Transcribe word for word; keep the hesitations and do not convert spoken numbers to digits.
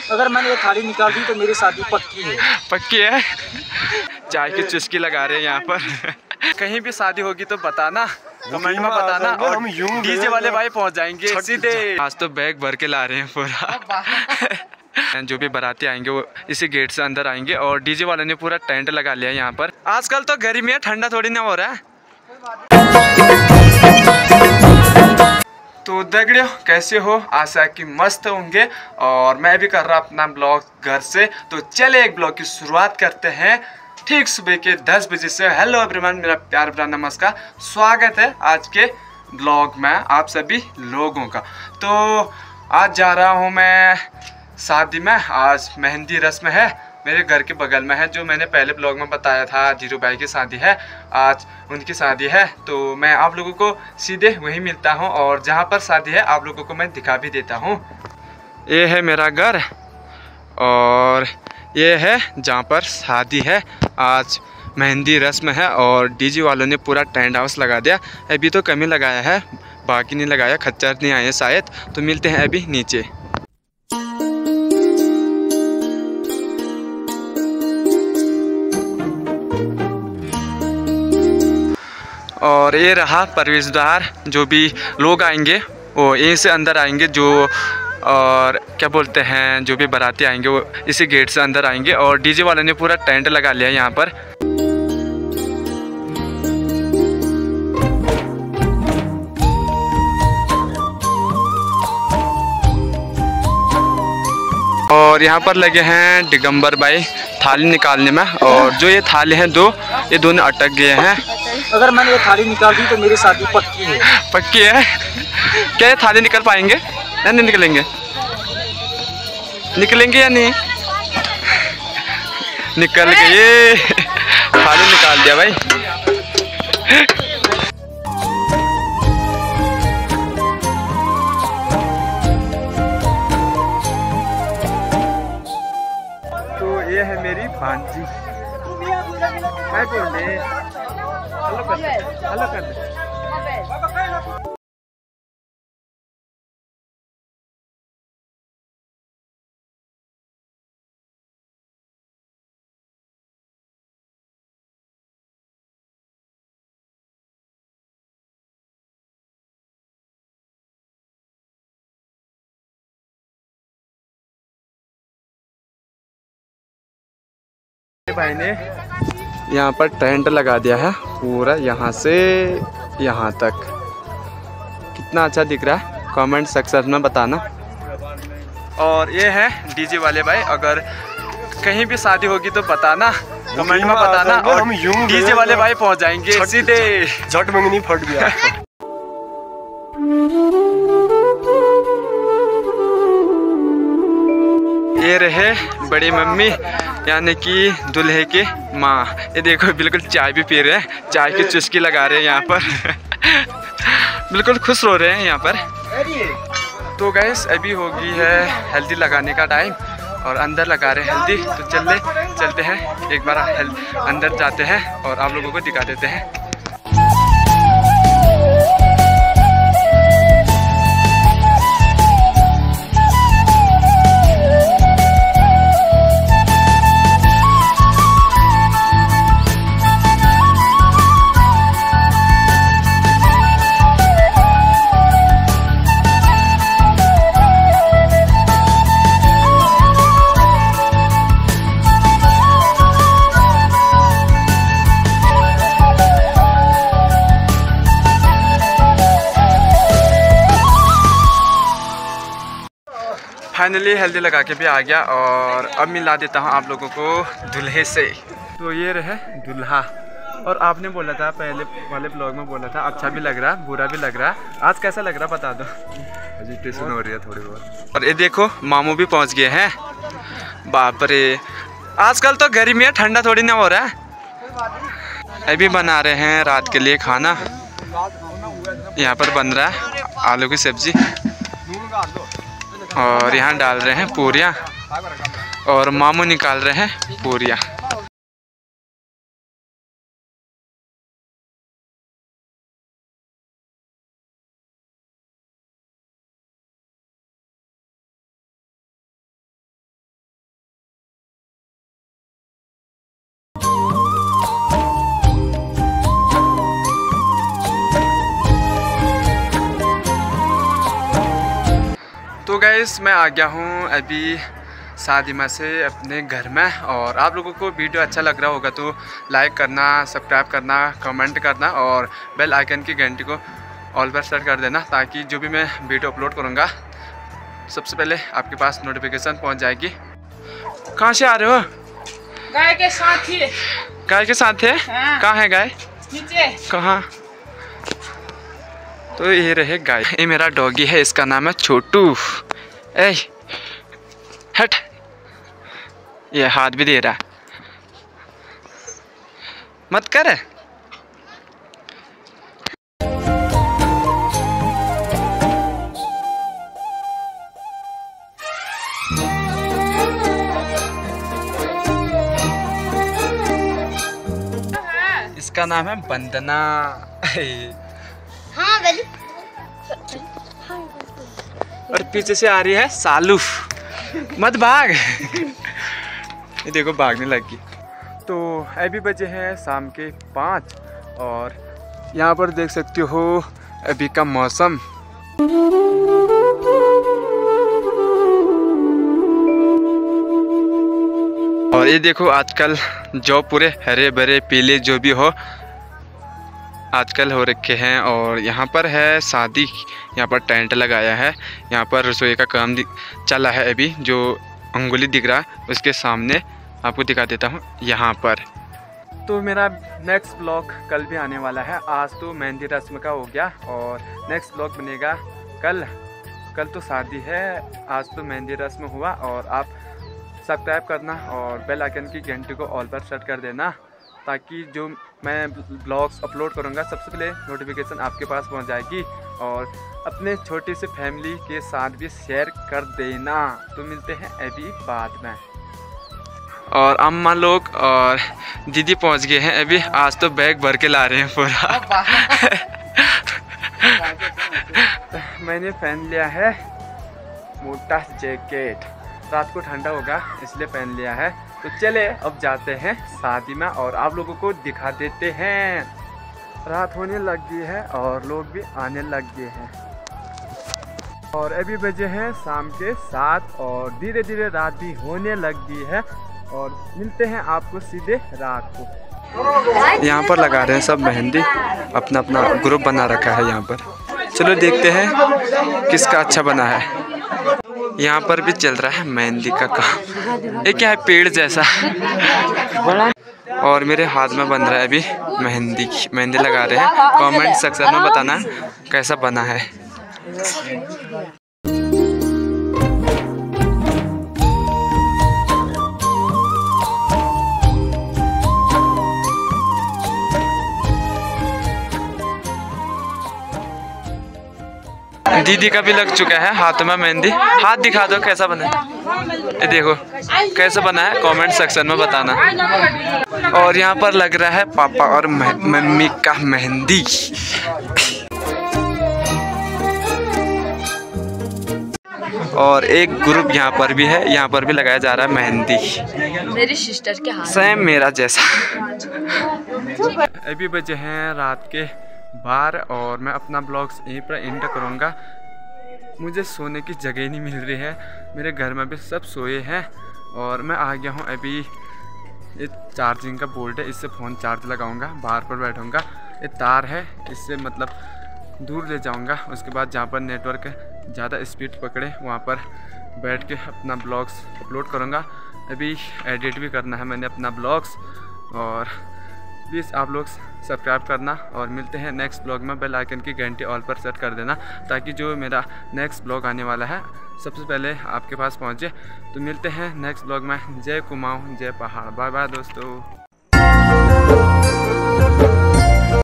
अगर मैंने ये थाली निकाल दी तो मेरी शादी पक्की है। पक्की है। चाय की चुस्की लगा रहे हैं यहाँ पर। कहीं भी शादी होगी तो बताना, कमेंट में बताना, और डीजे वाले भाई पहुँच जाएंगे सीधे। आज तो बैग भर के ला रहे हैं पूरा। जो भी बाराती आएंगे वो इसी गेट से अंदर आएंगे, और डीजे वाले ने पूरा टेंट लगा लिया यहाँ पर। आजकल तो गर्मी है, ठंडा थोड़ी ना हो रहा है। तो दगड़ियों कैसे हो, आशा कि मस्त होंगे। और मैं भी कर रहा अपना ब्लॉग घर से। तो चले एक ब्लॉग की शुरुआत करते हैं ठीक सुबह के दस बजे से। हेलो एवरीवन, मेरा प्यार भरा नमस्कार, स्वागत है आज के ब्लॉग में आप सभी लोगों का। तो आज जा रहा हूँ मैं शादी में। आज मेहंदी रस्म है, मेरे घर के बगल में है। जो मैंने पहले ब्लॉग में बताया था धीरू भाई की शादी है, आज उनकी शादी है। तो मैं आप लोगों को सीधे वहीं मिलता हूँ, और जहाँ पर शादी है आप लोगों को मैं दिखा भी देता हूँ। ये है मेरा घर, और ये है जहाँ पर शादी है। आज मेहंदी रस्म है, और डीजे वालों ने पूरा टेंट हाउस लगा दिया। अभी तो कमी लगाया है, बाकी नहीं लगाया, खच्चर नहीं आए शायद। तो मिलते हैं अभी नीचे। और ये रहा प्रवेशद्वार। जो भी लोग आएंगे वो यहीं से अंदर आएंगे। जो और क्या बोलते हैं, जो भी बाराती आएंगे वो इसी गेट से अंदर आएंगे, और डीजे वाले ने पूरा टेंट लगा लिया यहाँ पर। और यहाँ पर लगे हैं दिगंबर भाई थाली निकालने में। और जो ये थाली हैं दो, ये दोनों अटक गए हैं। अगर मैंने ये थाली निकाल दी तो मेरी शादी पक्की है। पक्की है। क्या ये थाली निकल पाएंगे या नहीं निकलेंगे? निकलेंगे या नहीं? निकल गए। थाली निकाल दिया भाई। तो ये है मेरी भांजी। हाय बोल दे, हेलो कर दे, हेलो कर दे। भाई ने यहाँ पर टेंट लगा दिया है पूरा, यहाँ से यहाँ तक। कितना अच्छा दिख रहा है, कमेंट सेक्शन में बताना। और ये है डीजे वाले भाई। अगर कहीं भी शादी होगी तो बताना, कमेंट में बताना, और डीजे वाले भाई पहुँच जाएंगे सीधे। झट मंगनी फट गया। ये रहे बड़ी मम्मी, यानी कि दूल्हे की माँ। ये देखो बिल्कुल चाय भी पी रहे हैं, चाय की चुस्की लगा रहे हैं यहाँ पर। बिल्कुल खुश हो रहे हैं यहाँ पर। तो गैस अभी होगी है हल्दी लगाने का टाइम, और अंदर लगा रहे हैं हल्दी। तो चलते चलते हैं एक बार अंदर जाते हैं और आप लोगों को दिखा देते हैं। फाइनली हल्दी लगा के भी आ गया, और अब मिला देता हूँ आप लोगों को दूल्हे से। तो ये रहे दूल्हा। और आपने बोला था पहले वाले ब्लॉग में, बोला था अच्छा भी लग रहा, बुरा भी लग रहा। आज कैसा लग रहा बता दो। एजिटेशन हो रही है थोड़ी बहुत। और ये देखो मामू भी पहुँच गए हैं। बाप रे, आजकल तो गर्मी है, ठंडा थोड़ी ना हो रहा है। अभी बना रहे हैं रात के लिए खाना। यहाँ पर बन रहा है आलू की सब्जी, और यहाँ डाल रहे हैं पूरियाँ, और मामू निकाल रहे हैं पूरियाँ। तो गाइस मैं आ गया हूँ अभी शादी में से अपने घर में, और आप लोगों को वीडियो अच्छा लग रहा होगा तो लाइक करना, सब्सक्राइब करना, कमेंट करना और बेल आइकन की घंटी को ऑल पर सेट कर देना, ताकि जो भी मैं वीडियो अपलोड करूँगा सबसे पहले आपके पास नोटिफिकेशन पहुँच जाएगी। कहाँ से आ रहे हो? गाय के साथ ही। गाय के साथ है? हाँ। कहाँ है गाय? नीचे। कहाँ? तो ये रहे गाय। ये मेरा डॉगी है, इसका नाम है छोटू। ए हट, ये हाथ भी दे रहा, मत कर। इसका नाम है वंदना। हाँ वली। और पीछे से आ रही है सालू। मत भाग। ये देखो भागने लगी। तो अभी बजे हैं शाम के पाँच, और यहाँ पर देख सकते हो अभी का मौसम। और ये देखो आजकल जो पूरे हरे भरे पीले जो भी हो आजकल हो रखे हैं। और यहाँ पर है शादी, यहाँ पर टेंट लगाया है, यहाँ पर रसोई का काम चला है। अभी जो अंगुली दिख रहा है उसके सामने आपको दिखा देता हूँ यहाँ पर। तो मेरा नेक्स्ट ब्लॉग कल भी आने वाला है। आज तो मेहंदी रस्म का हो गया और नेक्स्ट ब्लॉग बनेगा कल। कल तो शादी है, आज तो मेहंदी रस्म हुआ। और आप सब्सक्राइब करना और बेल आइकन की घंटी को ऑल पर सेट कर देना, ताकि जो मैं ब्लॉग्स अपलोड करूँगा सबसे पहले नोटिफिकेशन आपके पास पहुँच जाएगी। और अपने छोटी सी फैमिली के साथ भी शेयर कर देना। तो मिलते हैं अभी बाद में। और अम्मा लोग और दीदी पहुँच गए हैं अभी। आज तो बैग भर के ला रहे हैं पूरा। मैंने पहन लिया है मोटा जैकेट, रात को ठंडा होगा इसलिए पहन लिया है। तो चले अब जाते हैं शादी में और आप लोगों को दिखा देते हैं। रात होने लग गई है और लोग भी आने लग गए हैं। और अभी बजे हैं शाम के सात और धीरे धीरे रात भी होने लग गई है। और मिलते हैं आपको सीधे रात को। यहाँ पर लगा रहे हैं सब मेहंदी, अपना अपना ग्रुप बना रखा है यहाँ पर। चलो देखते हैं किसका अच्छा बना है। यहाँ पर भी चल रहा है मेहंदी का काम। ये क्या है, पेड़ जैसा। और मेरे हाथ में बन रहा है अभी मेहंदी। मेहंदी लगा रहे हैं। कमेंट सेक्शन में बताना कैसा बना है। दीदी का भी लग चुका है हाथ में मेहंदी। हाथ दिखा दो कैसा बना है। ये देखो कैसा बना है, कमेंट सेक्शन में बताना। और यहाँ पर लग रहा है पापा और मम्मी का मेहंदी। और एक ग्रुप यहाँ पर भी है, यहाँ पर भी लगाया जा रहा है मेहंदी। मेरी सिस्टर के हाथ सेम मेरा जैसा। अभी बजे हैं रात के बार और मैं अपना ब्लॉग्स यहीं पर एंड करूँगा। मुझे सोने की जगह नहीं मिल रही है, मेरे घर में भी सब सोए हैं। और मैं आ गया हूँ अभी। ये चार्जिंग का बोल्ट है, इससे फ़ोन चार्ज लगाऊंगा, बाहर पर बैठूंगा। ये तार है, इससे मतलब दूर ले जाऊंगा। उसके बाद जहाँ पर नेटवर्क ज़्यादा स्पीड पकड़े वहाँ पर बैठ के अपना ब्लॉग्स अपलोड करूँगा। अभी एडिट भी करना है मैंने अपना ब्लॉग्स। और प्लीज़ आप लोग सब्सक्राइब करना और मिलते हैं नेक्स्ट ब्लॉग में। बेल आइकन की घंटी ऑल पर सेट कर देना, ताकि जो मेरा नेक्स्ट ब्लॉग आने वाला है सबसे पहले आपके पास पहुंचे। तो मिलते हैं नेक्स्ट ब्लॉग में। जय कुमाऊं, जय पहाड़। बाय बाय दोस्तों।